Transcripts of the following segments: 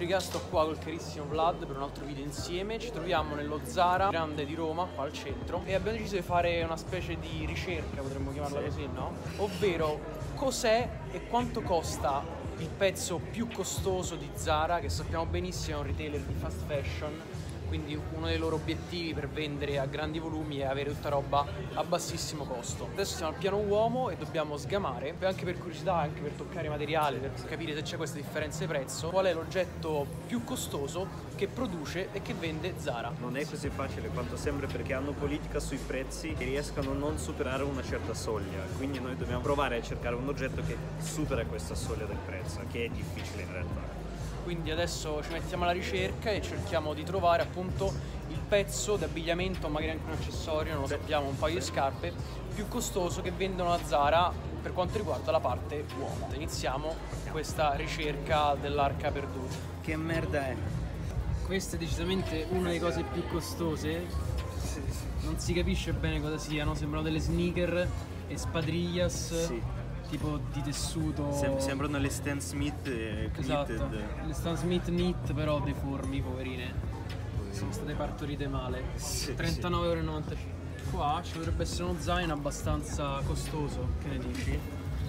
rubrica, sto qua col carissimo Vlad per un altro video insieme. Ci troviamo nello Zara grande di Roma, qua al centro, e abbiamo deciso di fare una specie di ricerca, potremmo chiamarla così, no? Ovvero, cos'è e quanto costa il pezzo più costoso di Zara, che sappiamo benissimo è un retailer di fast fashion, quindi uno dei loro obiettivi per vendere a grandi volumi è avere tutta roba a bassissimo costo. Adesso siamo al piano uomo e dobbiamo sgamare, anche per curiosità, anche per toccare i materiali, per capire se c'è questa differenza di prezzo, qual è l'oggetto più costoso che produce e che vende Zara. Non è così facile quanto sembra, perché hanno politica sui prezzi che riescano a non superare una certa soglia, quindi noi dobbiamo provare a cercare un oggetto che supera questa soglia del prezzo, che è difficile in realtà. Quindi adesso ci mettiamo alla ricerca e cerchiamo di trovare appunto il pezzo d'abbigliamento, magari anche un accessorio, non lo sappiamo, un paio di scarpe, più costoso che vendono a Zara per quanto riguarda la parte uomo. Iniziamo questa ricerca dell'arca perduta. Che merda è? Questa è decisamente una delle cose più costose, non si capisce bene cosa siano, sembrano delle sneaker e spadrillas. Sì. Tipo di tessuto. Sembrano le Stan Smith knitted. Esatto, le Stan Smith knit però deformi, poverine. Sono state partorite male. Sì, 39,95 €. Qua ci potrebbe essere uno zaino abbastanza costoso, che ne dici?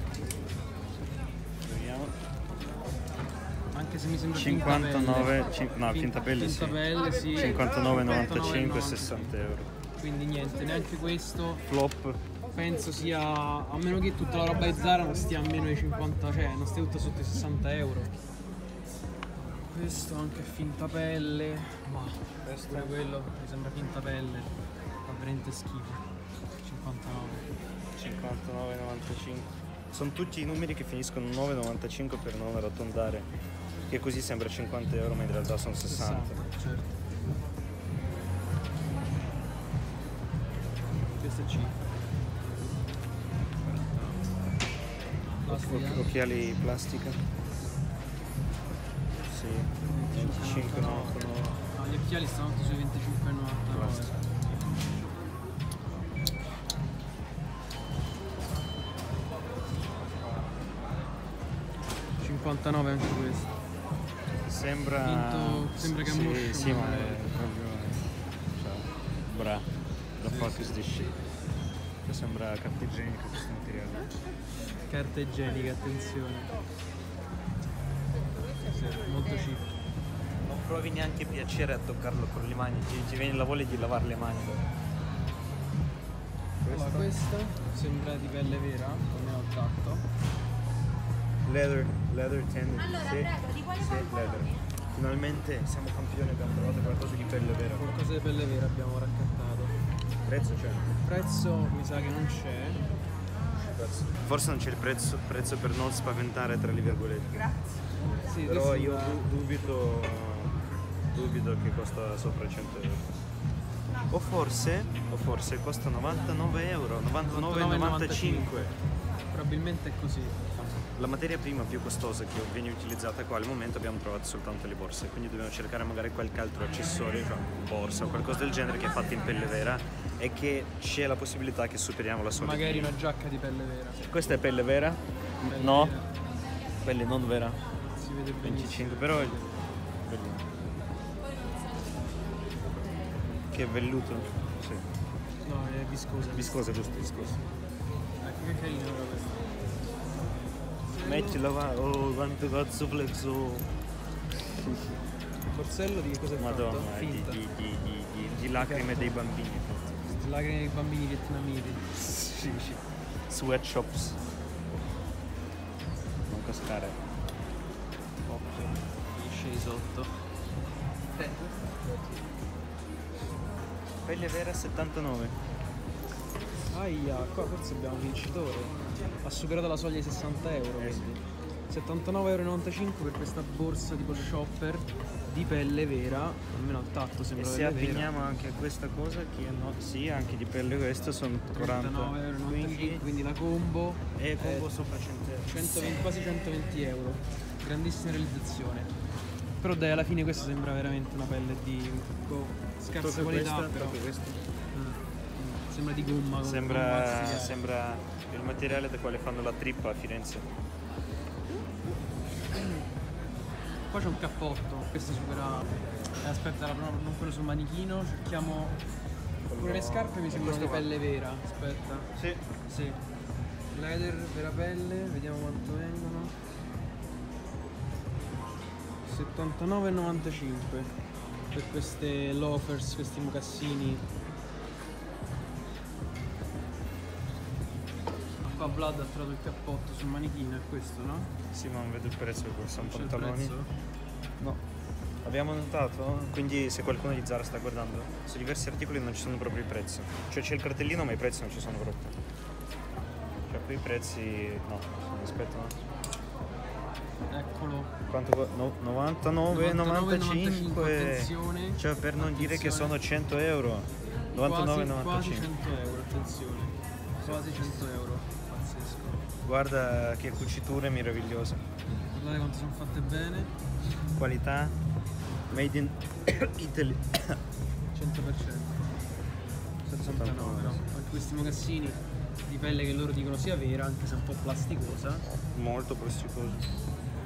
Vediamo. Anche se mi sembra 59, finta pelle, finta pelle, sì. 59,95 €, 60 €. Quindi niente, neanche questo. Flop. Penso sia, a meno che tutta la roba di Zara non stia a meno di 50, cioè non stia tutta sotto i 60 €. Questo anche è finta pelle, ma questo è quello, mi sembra finta pelle, fa veramente schifo. 59,95. Sono tutti i numeri che finiscono in 9,95 per non arrotondare, che così sembra 50 €, ma in realtà sono 60. Certo. Questo è C. Occhiali plastica. Sì, 25,99. Ah, gli occhiali stanno sui 25,99. 59 anche questo. Sembra che sì, ammoscia. sì, ma è proprio, cioè, bra, the fuck is this shit? Che sembra carta igienica questo materiale. Carta igienica, attenzione. Sì, molto cheap. Non provi neanche piacere a toccarlo con le mani, ti viene la voglia di lavare le mani. Allora, questa sembra di pelle vera, come ho tatto. Leather tendon. Allora, sì, prego, di quale sì, qualcosa? leather. Finalmente siamo campioni, abbiamo trovato qualcosa di pelle vera. Qualcosa di pelle vera abbiamo raccattato. Prezzo c'è? Prezzo mi sa che non c'è. Forse non c'è il prezzo per non spaventare tra le virgolette. Grazie. Sì, Però io dubito che costa sopra 100 €. O forse costa 99 €, 99,95 €. Probabilmente è così. La materia prima più costosa che viene utilizzata qua al momento abbiamo trovato soltanto le borse, quindi dobbiamo cercare magari qualche altro accessorio, cioè borsa o qualcosa del genere che è fatto in pelle vera e che c'è la possibilità che superiamo la soglia. Magari una giacca di pelle vera. Questa è pelle vera? Pelle No, vera. pelle non vera. Si vede benissimo. 25, però è bellino. Che velluto? Sì. No, è viscosa. Viscosa, giusto, viscosa. Ecco che carino era questo. Mettila qua, oh quanto cazzo flexo. Borsello di che cosa è Madonna, fatto? Finta. di lacrime dei bambini. Lacrime dei bambini vietnamiti. Sì. Sweatshops. Non cascare. Occhio. Finisce di sotto. Pelle vera 79. Aia, qua forse abbiamo un vincitore. Ha superato la soglia di 60 €, quindi 79,95 € per questa borsa tipo shopper di pelle vera, almeno al tatto E sembra se pelle vera. abbiniamo anche a questa cosa, che no, sì, anche di pelle questa sono 40. 39,95 €, quindi la combo E combo sopra 100 €. 120, quasi 120 €. Grandissima realizzazione. Però dai, alla fine questa sembra veramente una pelle di scarsa Proprio qualità, questa, però proprio questa. sembra di gomma. Sembra il materiale da quale fanno la trippa a Firenze. Poi c'è un cappotto, questo supera. Aspetta, non quello sul manichino, cerchiamo. Pure le scarpe mi sembrano di pelle vera, aspetta. Sì. Sì. Leather, vera pelle, vediamo quanto vengono. 79,95 per queste loafers, questi mocassini. Qua Vlad ha trovato il cappotto sul manichino, è questo, no? Sì, ma non vedo il prezzo di questo, sono C'è il pantaloni. prezzo? No. Abbiamo notato, quindi se qualcuno di Zara sta guardando, su diversi articoli non ci sono proprio i prezzi. Cioè c'è il cartellino ma i prezzi non ci sono proprio. Cioè qui i prezzi. No, aspetta. Eccolo. Quanto? 99,95. Attenzione. Cioè per non dire che sono 100 euro. 99,95. Quasi 100 euro, attenzione. Quasi 100 euro. Pazzesco. Guarda che cuciture meravigliose. Guardate quanto sono fatte bene. Qualità made in Italy. 100%. 79 no? Anche questi mocassini di pelle che loro dicono sia vera, anche se un po' plasticosa. Molto plasticoso.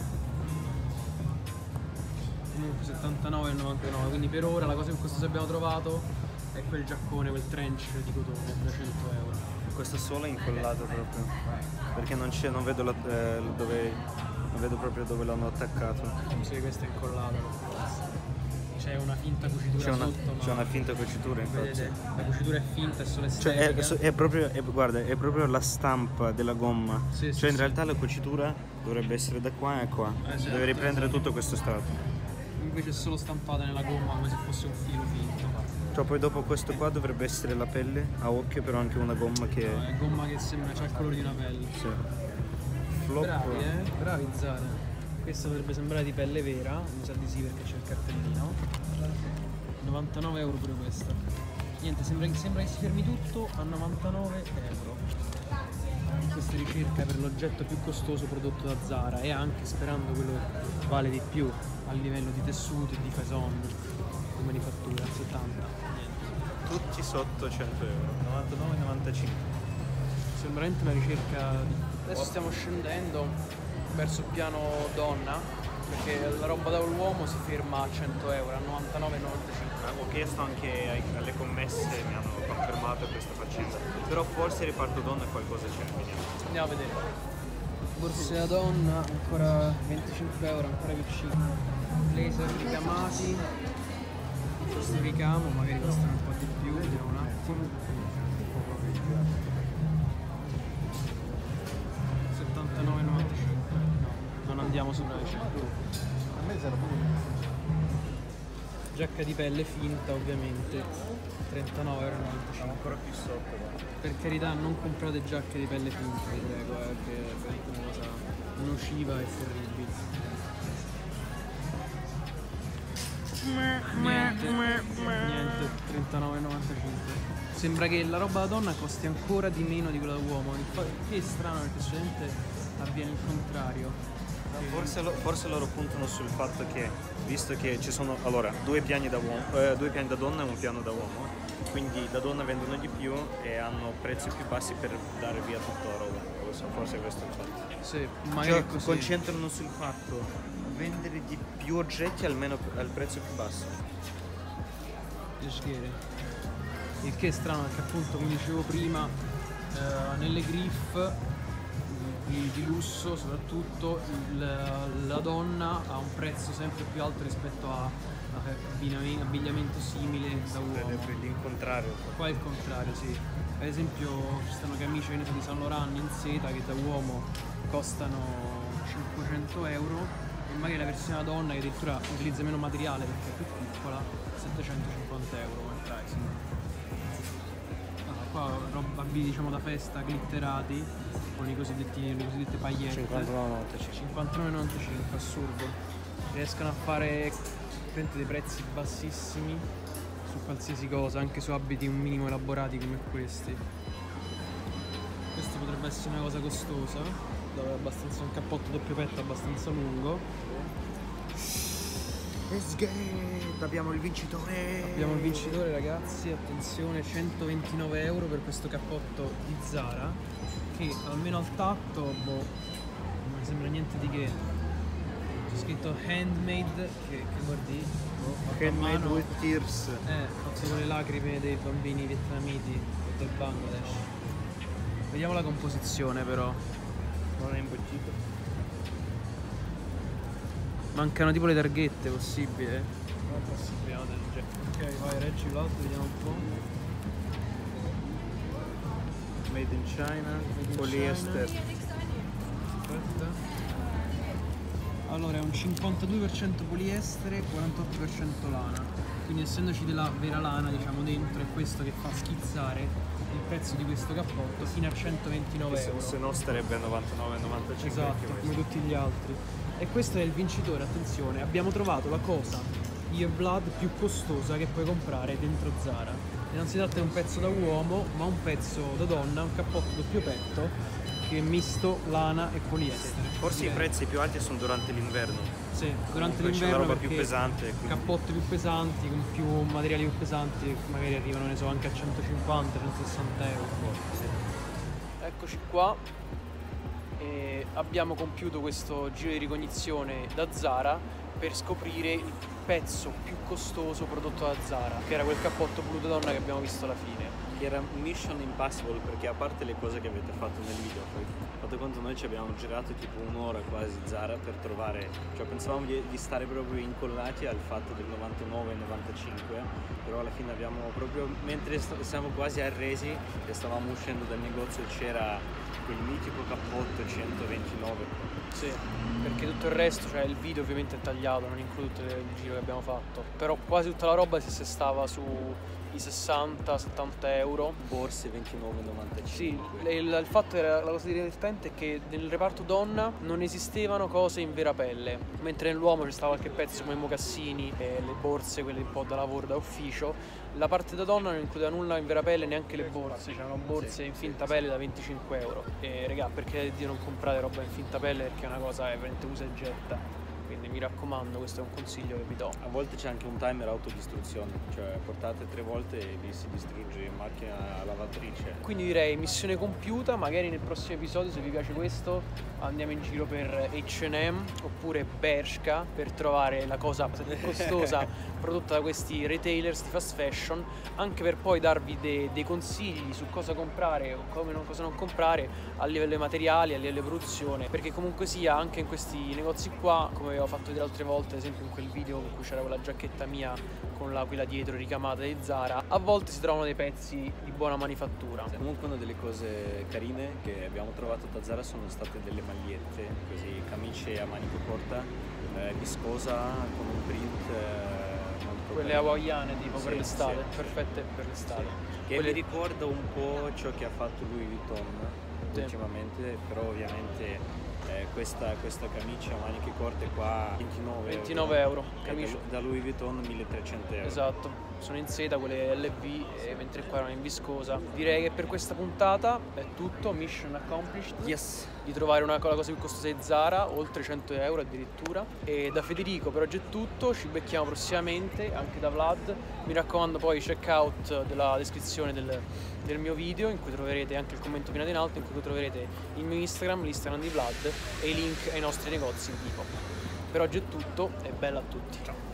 Comunque 79,99, quindi per ora la cosa più costosa che abbiamo trovato è quel giaccone, quel trench di cotone da 100 euro. Questa sola è incollata proprio. Perché non c'è, non vedo dove. Non vedo proprio dove l'hanno attaccato. Sì, questa è incollata. C'è una finta cucitura sotto. C'è una finta cucitura, infatti. Vedete, la cucitura è finta, è solo Cioè estetica. è proprio, guarda, è proprio la stampa della gomma. Sì, cioè sì, in sì. realtà la cucitura dovrebbe essere da qua e qua. Esatto, Deve riprendere esatto. tutto questo strato. Invece è solo stampata nella gomma come se fosse un filo finto. Cioè poi dopo questo qua dovrebbe essere la pelle a occhio, però anche una gomma che. No, è gomma che sembra, c'ha il colore di una pelle. Sì. Flop. Bravi, bravi Zara. Questa dovrebbe sembrare di pelle vera, mi sa di sì perché c'è il cartellino. 99 euro pure questa. Niente, sembra che si fermi tutto a 99 euro. Questa ricerca per l'oggetto più costoso prodotto da Zara e anche sperando quello vale di più a livello di tessuto e di fason di manifattura, 70. Niente. Tutti sotto 100 euro. 99,95. Sembra veramente una ricerca. Adesso stiamo scendendo verso il piano donna perché la roba da uomo si ferma a 100 euro, a 99,95. Ho chiesto anche alle commesse, mi hanno confermato questa faccenda. Però forse il reparto donna qualcosa c'è, vediamo. Andiamo a vedere. Borse da donna, ancora 25 euro, ancora più cheap. Blazer ricamati. Questo ricamo magari costano un po' di più, vediamo un attimo. 79,95. No, non andiamo sopra le 100. A me serve pure. Giacca di pelle finta ovviamente, 39,95 euro. Ancora più sotto, guarda. Per carità non comprate giacche di pelle finta, vi prego, che è veramente una cosa nociva e terribile. Niente, 39,95. Sembra che la roba da donna costi ancora di meno di quella da uomo. Che è strano perché solitamente avviene il contrario. Forse loro puntano sul fatto che, visto che ci sono allora due piani da donna e un piano da uomo, quindi da donna vendono di più e hanno prezzi più bassi per dare via tutta la roba. Non lo so, forse questo è il fatto. Sì, magari Cioè, è così. concentrano sul fatto vendere di più oggetti almeno al prezzo più basso. Il che è strano perché appunto come dicevo prima nelle griff di lusso soprattutto la donna ha un prezzo sempre più alto rispetto a abbigliamento simile da uomo. L'incontrario. Qua è il contrario, sì. Per esempio ci stanno camicie di Saint Laurent in seta che da uomo costano 500 euro e magari la versione da donna che addirittura utilizza meno materiale perché è più piccola, 750 euro come pricing. Qua roba diciamo da festa glitterati con le cosiddette paillette. 59,95, assurdo. Riescono a fare dei prezzi bassissimi su qualsiasi cosa, anche su abiti un minimo elaborati come questi. Questo potrebbe essere una cosa costosa, dove è abbastanza un cappotto doppio petto abbastanza lungo. Abbiamo il vincitore. Abbiamo il vincitore ragazzi, attenzione, 129 euro per questo cappotto di Zara che almeno al tatto, boh, non mi sembra niente di che. C'è scritto handmade, che vuol dire? Fatto a Handmade mano. with tears. Fatto con le lacrime dei bambini vietnamiti del Bangladesh. Vediamo la composizione però. Non è imbottito. Mancano tipo le targhette, possibile? Non è possibile, no, del genere. Ok, vai, reggi l'altro, vediamo un po'. Made in China, in polyester. Aspetta. Allora è un 52% poliestere, 48% lana. Quindi essendoci della vera lana, diciamo, dentro, è questo che fa schizzare il prezzo di questo cappotto fino a 129 euro. Se no starebbe a 99,95. Esatto, come tutti gli altri. E questo è il vincitore, attenzione, abbiamo trovato la cosa Earblood più costosa che puoi comprare dentro Zara. E non si tratta di un pezzo da uomo, ma un pezzo da donna, un cappotto doppio petto che è misto lana e poliestere. Forse i prezzi più alti sono durante l'inverno. Sì, durante Comunque c'è l'inverno la roba perché più pesante, quindi- cappotti più pesanti, con più materiali più pesanti, magari arrivano, ne so, anche a 150-160 euro. Eccoci qua. E abbiamo compiuto questo giro di ricognizione da Zara per scoprire il pezzo più costoso prodotto da Zara, che era quel cappotto blu da donna che abbiamo visto alla fine. Che era Mission Impossible, perché a parte le cose che avete fatto nel video, poi fate conto noi ci abbiamo girato tipo un'ora quasi Zara per trovare, cioè pensavamo di stare proprio incollati al fatto del 99 e 95, però alla fine abbiamo proprio, mentre siamo quasi arresi e stavamo uscendo dal negozio, c'era quel mitico cappotto 129. Sì, perché tutto il resto, cioè il video ovviamente è tagliato, non include tutto il giro che abbiamo fatto, però quasi tutta la roba si assestava sui 60-70 euro. Borse 29,95. Sì, il fatto era, la cosa divertente è che nel reparto donna non esistevano cose in vera pelle, mentre nell'uomo c'è stava qualche pezzo come i mocassini e le borse, quelle un po' da lavoro, da ufficio. La parte da donna non includeva nulla in vera pelle, neanche le borse, c'erano borse in finta pelle da 25 euro. E regà, perché di non comprare roba in finta pelle, perché è una cosa veramente usa e getta. Quindi mi raccomando, questo è un consiglio che vi do. A volte c'è anche un timer autodistruzione, cioè portate 3 volte e vi si distrugge in macchina lavatrice. Quindi direi missione compiuta, magari nel prossimo episodio, se vi piace questo, andiamo in giro per H&M oppure Bershka per trovare la cosa più costosa prodotta da questi retailers di fast fashion, anche per poi darvi dei consigli su cosa comprare o cosa non comprare a livello di materiali, a livello di produzione, perché comunque sia anche in questi negozi qua, come avevo fatto vedere altre volte, ad esempio in quel video in cui c'era quella giacchetta mia con l'aquila dietro ricamata di Zara, a volte si trovano dei pezzi di buona manifattura. Comunque una delle cose carine che abbiamo trovato da Zara sono state delle magliette, così camicie a manica corta, viscosa, con un print molto Quelle carino. hawaiane tipo per Sì, l'estate, sì, perfette per l'estate. Che Quelle- mi ricorda un po' ciò che ha fatto Louis Vuitton Sì. ultimamente, però ovviamente questa camicia a maniche corte qua 29 euro, e camicia. da Louis Vuitton 1300 euro. Esatto, sono in seta quelle LV, mentre qua erano in viscosa. Direi che per questa puntata è tutto, mission accomplished. Yes! Di trovare la cosa più costosa di Zara, oltre 100 euro addirittura. E da Federico per oggi è tutto, ci becchiamo prossimamente, anche da Vlad. Mi raccomando poi check out della descrizione del mio video, in cui troverete anche il commento più in alto, in cui troverete il mio Instagram, l'Instagram di Vlad e i link ai nostri negozi in vivo. Per oggi è tutto e bella a tutti. Ciao!